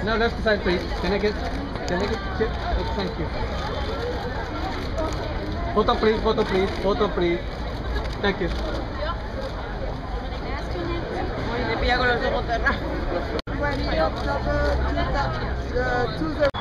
No, left side, please. Can I get chip? Oh, thank you. Photo, please. Photo, please. Photo, please. Thank you. Uy, le pilla con los ojos cerrados. When you to the